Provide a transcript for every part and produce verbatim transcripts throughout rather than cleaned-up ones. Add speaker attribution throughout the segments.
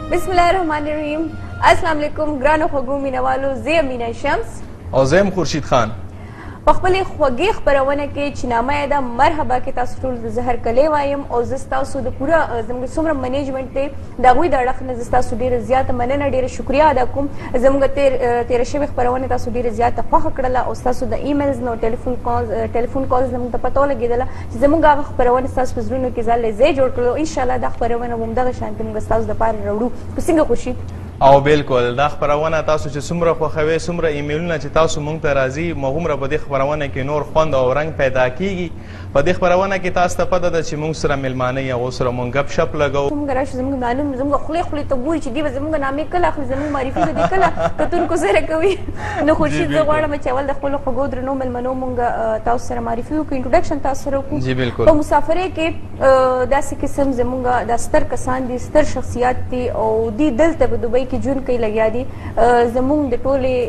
Speaker 1: بسم الله الرحمن الرحیم. السلام علیکم ګرانو خوږو مینوالو، زه امینه شمس
Speaker 2: او زه یم خورشید خان.
Speaker 1: په خپلې خوږې خپرونه کې چې نامه یې ده مرحبا کې تاسو ټول د زهر کلی وایم او زه ستاسو د پوره زموږ څومره منیجمنټ دی د هغوی د اړخ نه زه ستاسو ډېره زیاته مننه ډېره شکریه ادا کوم. زموږ تیر تېره شوې خپرونه تاسو ډېره زیاته خوښه کړله او ستاسو د ایمیلز نه ټلیفون کالز ټلیفون کالز زموږ ته پته ولګېدله چې زموږ هغه خپرونه ستاسو په زړونو کې ځای ځای جوړ کړلو. انشاءالله دا خپرونه به همدغه شانتې موږ ستاسو دپاره راوړو. په څنګه خوشي
Speaker 2: او بالکل دا خپرونه تاسو چې څومره خوښوئ، څومره ایمیلونه چې تاسو موږ ته راځي، هومره په دې خپرونه کې نور خوند او رنګ پیدا کیږي. په دې خپرونه کې تاسو ته پته ده چې موږ سره میلمانه یې هغو سره موږ ګپ شپ لګوو.
Speaker 1: موږ راشو زموږ معلوم زموږ خولې خولې ته ګوري چې دوی به زموږ نامې کله اخلي، زموږ معرفي به دې کله کتونکو سره کوي. نو خورشید زه غواړم چې اول د خپلو خوږو درنو میلمنو موږ تاسو سره معرفي وکړو، انټروډکشن تاسو سره وکړو.
Speaker 2: جی بالکل.
Speaker 1: په مسافرۍ کې داسې قسم زموږ دا ستر کسان دي، ستر شخصیات دي او دوی دلته په دوبۍ کې ژوند کوي لګیا دي. زموږ د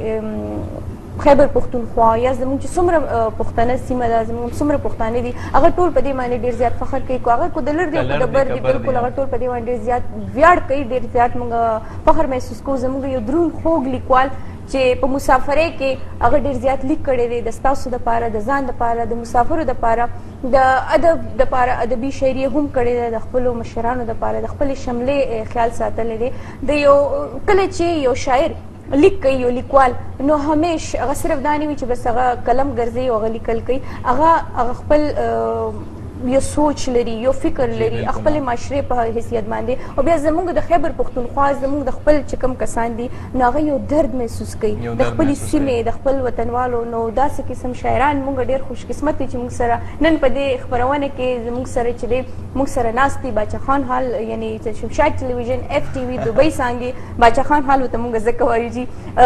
Speaker 1: ټولې خیبر پښتونخوا یا زموږ چې څومره پښتانه سیمه ده، زموږ څومره پښتانه دي، هغه ټول په دې باندې ډېر زیات فخر کوي. هغه کو د لر دی کو د بر دی، بالکل هغه ټول په دې باندې ډېر زیات ویاړ کوي، ډېر زیات موږ فخر محسوس کوو. زموږ یو دروند خوږ لیکوال چې په مسافرۍ کې هغه ډېر زیات لیک کړی دی د ستاسو دپاره، د ځان دپاره، د مسافرو دپاره، د ادب دپاره ادبي شاعري هم کړې ده، د خپلو مشرانو دپاره د خپلې شملې خیال ساتلی دی. د یو کله چې یو شاعر لیک کوي، یو لیکوال، نو همیش هغه صرف دا نه وي چې بس هغه قلم ګرځوي او هغه لیکل کوي، هغه هغه خپل یو سوچ لري، یو فکر لري، خپل معاشرې په حیثیت باندې. او بیا زموږ د خیبر پښتونخوا زموږ د خپل چې کوم کسان دي نو هغه یو درد محسوس کوي د خپلې سیمې، د خپل وطنوالو. نو داسې قسم شاعران موږ ډېر خوش قسمت دي چې موږ سره نن په دې خپرونه کې زموږ سره چې دی موږ سره ناست دي. باچا خان حال یعنی شمشاد ټلویزیون اف ټي وي دوبۍ څانګې باچا خان حال ورته موږ ځکه وایو جي.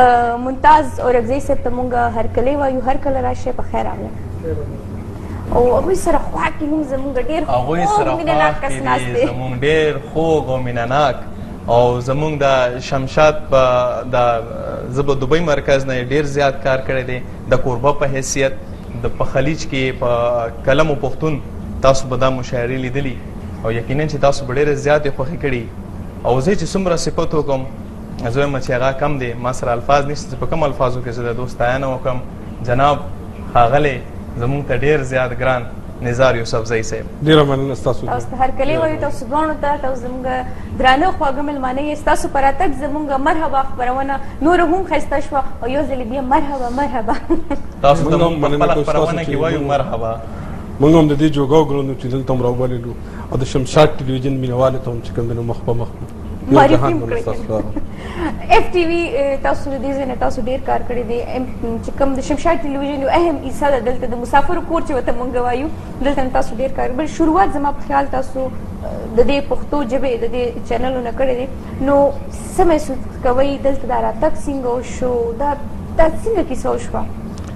Speaker 1: ممتاز اورکزی صاحب ته موږ هرکلی وایو، هر کله راشئ په خیر راغله. او هغوی سره خوا کې هم زموږ ډېر خوږ مینهناک کس ناست دی،
Speaker 2: زموږ ډېر خوږ او مینهناک. او زموږ د شمشاد په د زه به دوبۍ مرکز نه ډېر زیات کار کړی دی د کوربه په حیثیت. د په خلیج کې په کلم و پښتون تاسو به دا مشاعرې لیدلي او یقینا چې تاسو به ډېرې زیاتې خوښې کړي. او زه چې څومره صفت وکړم زه وایم چې هغه کم دی، ما سره الفاظ نشته چې په کوم الفاظو کې زه د دوست ستاینه وکړم. جناب ښاغلی زموږ ته ډېر زیات ګران نزار یوسفزۍ صاحب،
Speaker 3: ډېره مننه ستاسو.
Speaker 1: تاسو ته هرکلی وایو تاسو دواړو ته. تاسو زموږ درانه خواږه مېلمانه یې. ستاسو په راتګ زموږ مرحبا خپرونه نوره هم ښایسته شوه او یو ځلې بیا مرحبا مرحبا.
Speaker 2: تاسو ته موږ په خپله خپرونه کې وایو مرحبا.
Speaker 3: موږ هم د دې جوګاو ګرانو چې دلته هم راوبللو او د شمشاد ټلویزیون مینوالو ته هم چې کوم دی نو مخ په مخ
Speaker 1: معرفي هم کړی. اف ټي وي تاسو د دې ځای نه تاسو ډېر کار کړی دی. چې کوم د شمشاد ټلویزیون یو اهم حصه ده دلته د مسافرو کور چې ورته موږ وایو، دلته نه تاسو ډېر کار. بل شروعات زما په خیال تاسو د دې پښتو ژبې د دې چینلونه کړی دی، نو څه محسوس کوئ دلته دا راتګ څنګه وشو، دا دا څنګه کیسه وشوه؟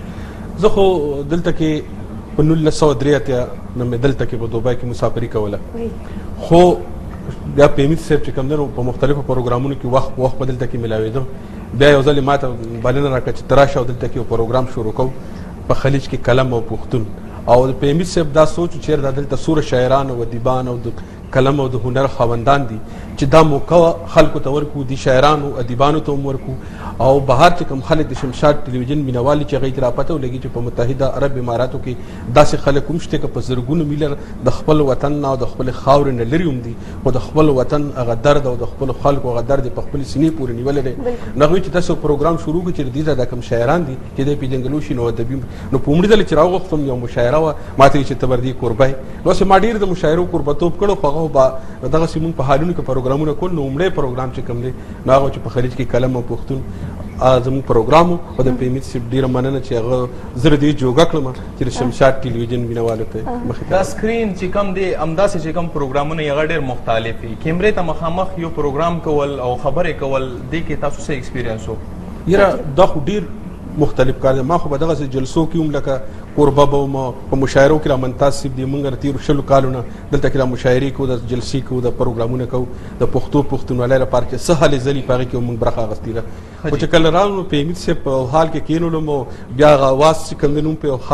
Speaker 3: زه خو دلته کې په نولس سوه درې اتیا نه مې دلته کې په دوبۍ کې مسافري کوله، خو بیا پیمید صاحب چې کوم دی نو په مختلفو پروګرامونو کې وخت په وخت په دلته کې میلاوېدم. بیا یو ځل یې ما ته بلنه راکړه چې ته راشه او دلته کې یو پروګرام شروع کوو په خلیج کې کلم او پښتون. او د پیمید صاحب دا سوچ و چېرته دلته څومره شاعران او ادیبان او د کلم او د هنر خاوندان دي چې دا موقع خلکو ته ورکړو، دي شاعرانو ادیبانو ته هم ورکړو. او بهر چې کوم خلک د شمشاد ټلویزیون مینوال چې هغوی ته را پته ولګي چې په متحده عرب اماراتو کې داسې خلک هم شته که په زرګونو میله د خپل وطن نه او د خپلې خاورې نه لرې هم دي، خو د خپل وطن هغه درد او د خپلو خلکو هغه درد یې په خپلې سینې پورې نیولی دی. نو هغوی چې تاسو پروګرام شروع کړو چې د دې ځای دا کوم شاعران دي چې دی پېژندګلو شي نو ادبي. نو په لومړي ځل چې راوغوښتم یو مشاعره وه، ما ته یې چې ته به دې کوربه یې. نو اوس ما ډېر د مشاعرو کوربهتوب کړو، خو هغه به دغسې مونږ په حالونو کې پروګرامونه کول. نو لومړی پروګرام چې کوم دی نو هغه چې په خلیج کې کلم او پښتون زموږ پروګرام و. او د پیمید صاحب ډېره مننه چې هغه زه دې جوګه کړم چې د شمشاد ټلویزیون مینوالو ته مخې
Speaker 2: دا سکرین چې کوم دی همداسې چې کوم پروګرامونه یې هغه ډېر مختلف دي. کیمرې ته مخامخ یو پروګرام کول او خبرې کول دې کې تاسو څه ایکسپیرینس و؟
Speaker 3: یاره دا خو ډېر مختلف کار دی. ما خو به دغسې جلسو کې هم لکه کوربه به وم، په مشاعرو کې را ممتاز صاحب دی موږ د تېرو شلو کالو نه دلته کې را مشاعرې کوو، د جلسې کوو، د پروګرامونه کوو د پښتو پښتونولۍ لپاره چې څه هلې ځلې په هغې کې موږ برخه اخیستې ده. خو چې کله راغلو نو په حمید صاحب په حال کې کېنولم او بیا هغه اواز چې کوم دی نو په یو خاص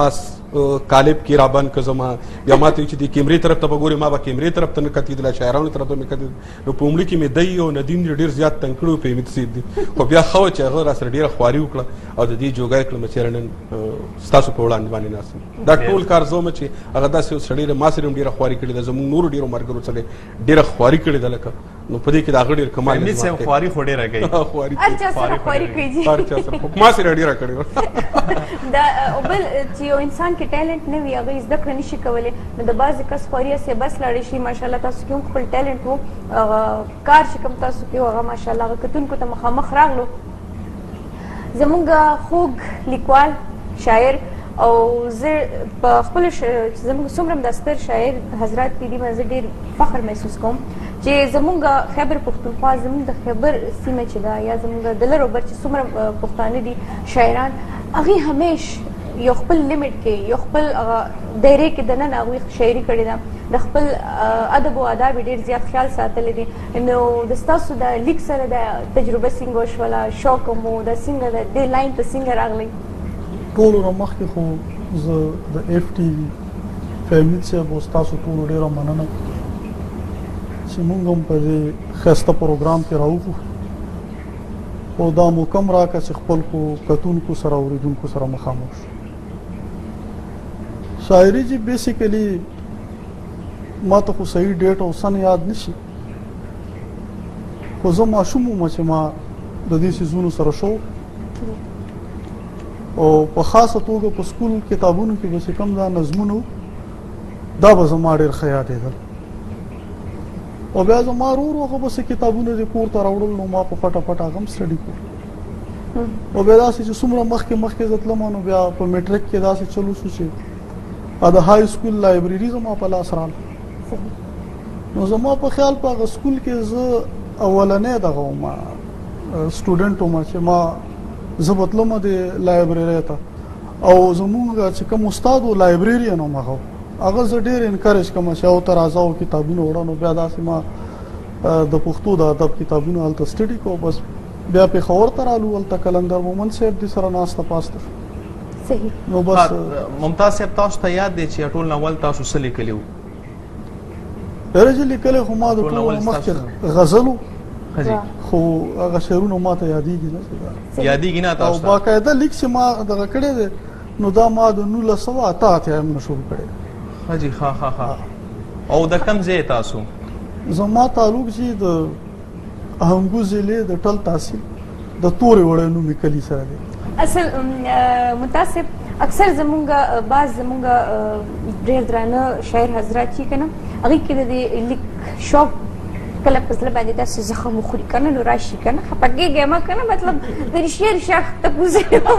Speaker 3: کالب کې رابان کزما یا ماته چې د کیمرې طرف ته وګوري ما به کیمرې طرف ته نه کتیدل شاعرانو طرف ته مې کتل نو په عمر کې مې دی او ندیم ډیر زیات تنگ کړو په امید سید دي خو بیا خو چې هغه را سره ډیره خواري وکړه او د دې جوګای کړم چې رنن ستاسو په وړاندې باندې ناسم دا ټول کار زوم چې هغه داسې سړی ما سره ډیره خواري کړې ده زموږ نور ډیرو مرګرو سره ډیره خواري کړې ده لکه نو په دې کې دا غړي کمال
Speaker 2: مې سم خواري خو ډیره کوي
Speaker 3: خواري
Speaker 1: هر چا سره خواري کوي
Speaker 3: هر چا سره ما سره ډیره کړې
Speaker 1: دا بل چې یو انسان کې ټیلنټ نه وي هغه زده کړه نشي کولی نو د بعضې کس خواري سه بس لاړې شي ماشاءالله تاسو کې هم خپل ټیلنټ و کار چې کوم تاسو کې و هغه ماشاءالله هغه کتونکو ته مخامخ راغلو زمونږ خوږ لیکوال شاعر او زه په خپلو زموږ څومره د ستر شاعر حضرات دي دي باندې ډېر فخر محسوس کوم چې زمونږ خیبر پښتونخوا زمونږ د خیبر سیمه چې ده یا زمونږ د لر او بر چې څومره پښتانه دي شاعران هغې همیش یو خپل لیمټ کې یو خپل دایرې کې دننه هغوی شاعري کړې ده د خپل ادب او آداب ډېر زیات خیال ساتلی دی نو د ستاسو د لیک سره د تجربه څنګه وشوله شوق مو د څنګه د دې لاین ته څنګه راغلی
Speaker 4: ټولو نه مخکې خو زه د ایف ټي وي فهمید صاحب او ستاسو ټولو ډېره مننه چې مونږ هم په دې ښایسته پروګرام کې راوځو او دا مو کم راکړه چې خپلو کتونکو سره اورېدونکو سره مخامخ شو شاعري چې بیسیکلي ما ته خو صحیح ډیټ او سن یاد نشي خو زه ماشوم وم چې ما د دې څیزونو سره شوق او په خاصه توګه په سکول کتابونو کې به چې کوم دا نظمونه دا به زما ډېر ښه یادېدل او بیا زما ورو ورو هغه بس کتابونه دې کور ته راوړل نو ما په پټه پټه هغه هم سټډي کړل او بیا داسې چې څومره مخکې مخکې زه تلم نو بیا په میټرک کې داسې چلو شو چې د های سکول لایبرري زما په لاس راغله نو زما په خیال په هغه سکول کې زه اولنی دغه وم سټوډنټ وم چې ما زه به تلم د لایبررۍ ته او زمونږ چې کوم استاد و لایبرریان هم هغه هغه زه ډېر انکریج کوم چې او ته راځه او کتابونه وړه نو بیا داسې ما د پښتو د ادب کتابونه هلته سټډي کوو بس بیا پېښور ته رالو هلته قلندر مومن صاحب دې سره ناسته پاسته
Speaker 1: صحیح
Speaker 2: نو بس ممتاز صاحب تاسو ته یاد دی چې ټول ناول تاسو څه لیکلي وو
Speaker 4: ډېر چې لیکلی خو ما د ټول مخکې غزل خو هغه شعرونه ما ته یادېږي نه
Speaker 2: یادېږي نه تاسو
Speaker 4: او باقاعده لیک چې ما دغه کړی دی نو دا ما د نولس سوه اته اتیا نه شروع کړی
Speaker 2: حاجي ها ها ها او د کوم ځای تاسو
Speaker 4: زما تعلق چې د اهنګو ضلع د ټل تحصیل د تورې وړی نومې کلي سره دی
Speaker 1: اصل متاسف اکثر زمونږ بعض زمونږ ډېر درانه شاعر حضرات چې که نه هغوی کې د دې لیک شوق کله په زړه باندې داسې زخم وخوري که نه نو راشي که نه خفه کېږي ما که نه مطلب د رښتیا رښتیا تپوس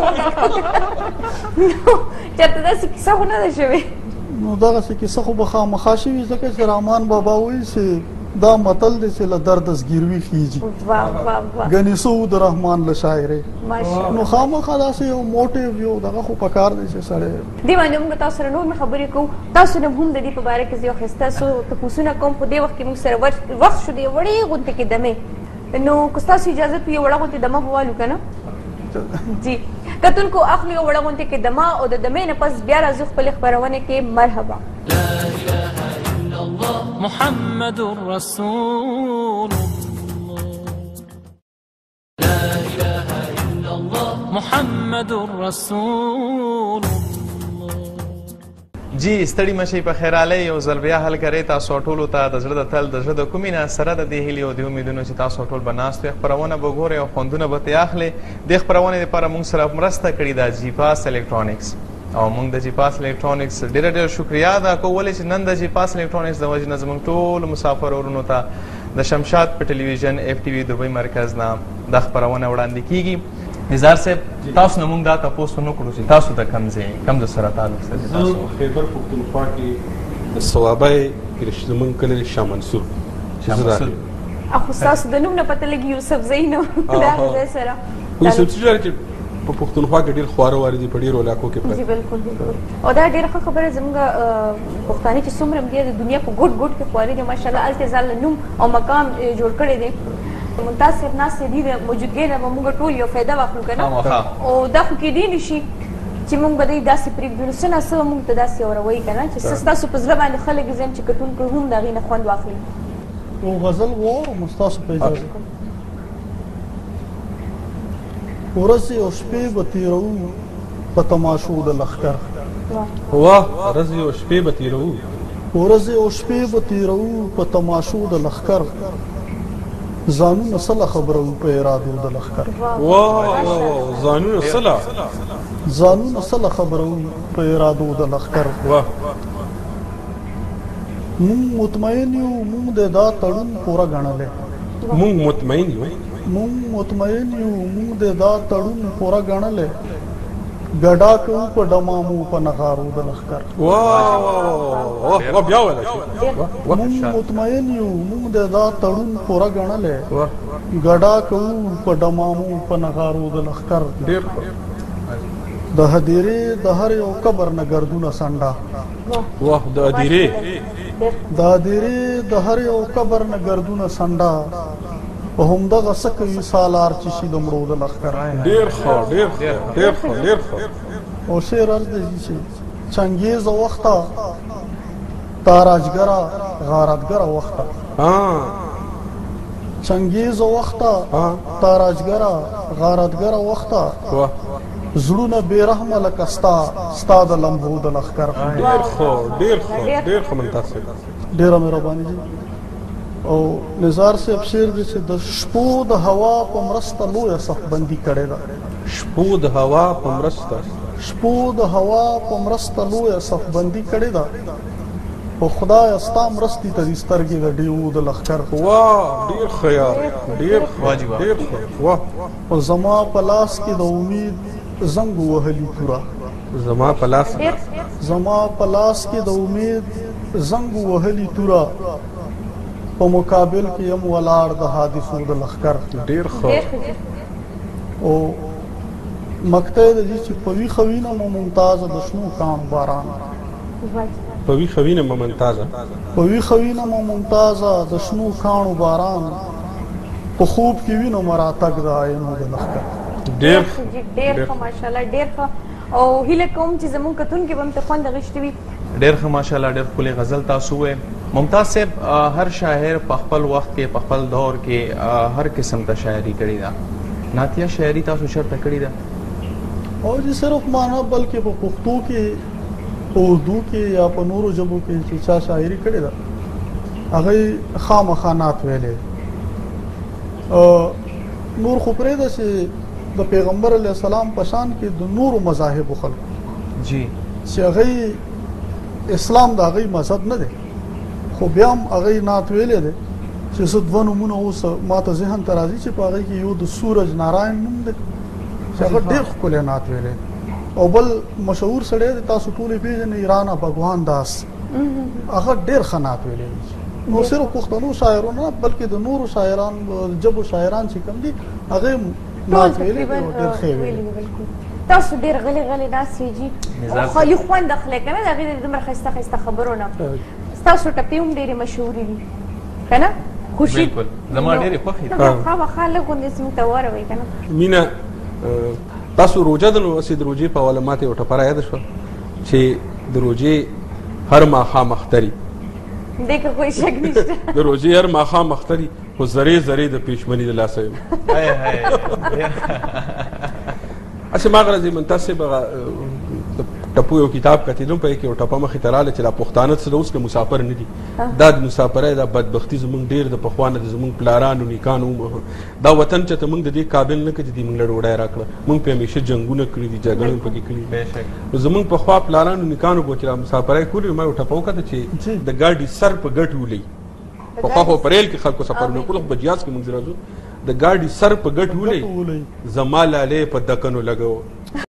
Speaker 1: نو چېرته داسې کیسه خو نه ده شوې
Speaker 4: نو دغسې کیسه خو به خامخا شوي ځکه چې رحمان بابا وایي چې دا متل دی چې له درده زګیروي خیږي ګنې څه و د رحمان له شاعرۍ نو خامخا داسې یو موټیو یو دغه خو پکار دی چې سړی
Speaker 1: دې باندې موږ تاسو سره نور خبرې کوو تاسو نه هم د دې په باره کې زه یو ښایسته څو تپوسونه کوم په دې وخت کې موږ سره وخت شو د یو وړې غونډې کې دمې نو که ستاسو اجازت وي یو وړه غونډې دمه به والو که نه جی کتونکو اخلو یو وړه غونډې کې دمه او د دمې نه پس بیا راځو خپلې خپرونې کې مرحبا
Speaker 5: محمد رسول الله لا إله إلا الله محمد رسول الله
Speaker 2: جی ستړي مشي په خیراله یو ځل بیا حل کوي تاسو ټولو ته د زړه د تل د زړه د کومې نه سره د دې هیلې او د امیدونو چې تاسو ټول به ناست وئ خپرونه به ګورئ او خوندونه به ترې اخلئ دې خپرونې دپاره موږ سره مرسته کړې ده جي پاس الکترونکس او موږ د جي پاس الکترونکس ډېره ډېره شکریا ادا کوو ولې چې نن د جي پاس الکترونکس د وجې نه زموږ ټولو مسافر ورونو ته د شمشاد په ټلویزیون ایف ټي وي دوبۍ مرکز نه دا خپرونه وړاندې کېږي نزار صاحب تاسو نه موږ دا تپوس ونه کړو چې تاسو د کوم ځای کوم د سره تعلق سره
Speaker 3: تاسو خیبر پښتونخوا کې د صوابۍ کې زموږ کلی شاه منصور چې زه راغلی
Speaker 1: خو ستاسو د نوم نه پته لګي یوسف زی نه د هغه ځای سره
Speaker 3: یوسف زی چې په پښتونخوا کې ډېر خواره واري دي په ډېرو علاقو کې
Speaker 1: جی بالکل بالکل او دا ډېره ښه خبره زموږ پښتانه چې څومره هم دي د دنیا په ګوټ ګوټ کې خواري دي ماشاءالله هلته ځان له نوم او مقام جوړ کړی دی ممتاز صاحب ناست دي د موجودګۍ نه به موږ ټول یو فایده واخلو که نه او دا خو کېدی نه شي چې موږ به دوی داسې پرېږدو نو څه ناڅه به موږ ته داسې اوروئ که نه چې څه ستاسو په زړه باندې خلک زم چې کتونکي هم د هغې نه خوند واخلي
Speaker 4: یو غزل واورم ستاسو په اجازه ورځې او شپې به تېروو په تماشو د لښکر
Speaker 3: واه ورځې او شپې به تېروو
Speaker 4: ورځې او شپې به تېروو په تماشو د لښکر ځانونه سله خبرو په ارادو د لښکر
Speaker 3: واه ځانونه سله
Speaker 4: ځانونه سله خبرو په ارادو د لښکر
Speaker 3: واه
Speaker 4: مونږ مطمئن یو مونږ د دا تړون پوره ګڼلی
Speaker 3: مونږ مطمئن یو
Speaker 4: مونږ مطمئن یو مونږ د دا تړون پوره ګڼلی ګډا کوو په ډمامو په نغارو د لښکر
Speaker 3: واه واه بیا ویلی
Speaker 4: مونږ مطمئن یو مونږ د دا تړون پوره ګڼلی ګډا کوو په ډمامو په نغارو د لښکر
Speaker 3: ډېر
Speaker 4: د هدیرې د هر یو قبر نه ګردونه سنډا
Speaker 3: واه د هدیرې
Speaker 4: د هدیرې د هر یو قبر نه ګردونه سنډا په همدغه څه کوي سالار چې شي د مړو د لښکر
Speaker 3: ډېر ښه ډېر ښه ډېر ښه ډېر ښه
Speaker 4: او شعر عرض دی چې چنګیزه وخته تاراجګره غارتګره وخته چنګیزه وخته تاراجګره غارتګره وخته زړونه بېرحمه لکه ستا ستا د لمبو د لښکر
Speaker 3: ډېر ښه ډېر ښه ډېر ښه منتصب
Speaker 4: ډېره مهرباني دي او نزار صاحب شعر دی چې د شپو د هوا په مرسته لویه صفبندي کړې ده
Speaker 3: شپو د هوا په مرسته
Speaker 4: شپو د هوا په مرسته لویه صفبندي کړې ده په خدایه ستا مرستې ته دي سترګې د ډیو د لښکر
Speaker 3: واه ډېر ښه یار ډېر ښه ډېر ښه واه
Speaker 4: او زما په لاس کې د امید زنګ وهلي توره
Speaker 3: زما په لاس
Speaker 4: زما په لاس کې د امید زنګ وهلي توره په مقابل کې یم ولاړ د حادثو د لښکر
Speaker 3: ډېر ښه
Speaker 4: او مقطع د دې چې په ویښه وینه مو ممتازه د شنو کاڼو باران
Speaker 3: په ویښه وینه مو ممتازه
Speaker 4: په ویښه وینه مو ممتازه د شنو کاڼو باران په خوب کې وینو مراتګ د آینو د لښکر
Speaker 1: ډېر ډېر ښه ماشاءالله ډېر ښه او هیله کوم چې زموږ کتونکي به هم ته خوند اخیستی وي
Speaker 2: ډېر ښه ماشاءالله ډېر ښکلی غزل تاسو وویل ممتاز صاحب هر شاعر په خپل وخت کې په خپل دور کې هر قسم ته شاعري کړې ده نعتیه شاعري تاسو چېرته کړې ده
Speaker 4: او چې صرف معنا بلکې په پښتو کې په اردو کې یا په نورو ژبو کې چې چا شاعري کړې ده هغه خامخا نعت ویلې نور خو پرېږده چې د پیغمبر علیه السلام په شان کې د نورو مذاهبو خلکو
Speaker 2: جی
Speaker 4: چې هغه اسلام د هغه مذهب نه دی خو بیا هم هغه نعت ویلی دی چې زه دوه نومونه اوس ما ته ذهن ته راځي چې په هغې کې یو د سورج ناراین نوم دی چې هغه ډېر ښکلی نعت ویلی او بل مشهور سړی دی تاسو ټول یې پېژنئ رانا بګوان داس هغه ډېر ښه نعت ویلی دی نو صرف پښتنو شاعرو نه بلکې د نورو شاعران جبو شاعران چې کوم دي هغې نعت ویلی دی او ډېر ښه ویلی
Speaker 1: تاسو ډېر غلي غلي ناست یې جي خالي خوند اخلئ که نه د هغې د دومره ښایسته ښایسته خبرو نه ستاسو ټپې هم ډېرې مشهورې دي که نه خوشي
Speaker 2: بالکل زما ډېرې خوښې دي
Speaker 1: خامخا لږ غوندې موږ ته واروئ که نه
Speaker 3: مینه تاسو روژه د نو هسې د روژې په حواله ماته یو ټپه رایاده شوه چې د روژې هر ماښام اختري
Speaker 1: دې که کوئی شک نشته
Speaker 3: د روژې هر ماښام اختري خو زرې زرې د پېشمني د لاسه یم اچھا ما غرض منتصب ټپو یو کتاب کتلم په کې یو ټپه مخې ته راغله چې دا پښتانه څه د اوس که مسافر نه دي دا د مسافرۍ دا بدبختي زموږ ډېر د پخوانه د زموږ پلارانو نیکانو دا وطن چې ته موږ د دې قابل نه کړي چې موږ له ډوډۍ راکړه موږ پې همیشه جنګونه کړي دي جګړې پکې کړي نو زموږ پخوا پلارانو نیکانو به چې دا مسافرۍ کولې ما یو ټپه وکړه چې د ګاډي سر په ګټ ولي پخوا خو په ریل کې خلکو سفرونه کول خو بجیاز کې موږ راځو د ګاډي سر په ګټ ولي زما لالې په دکنو لګو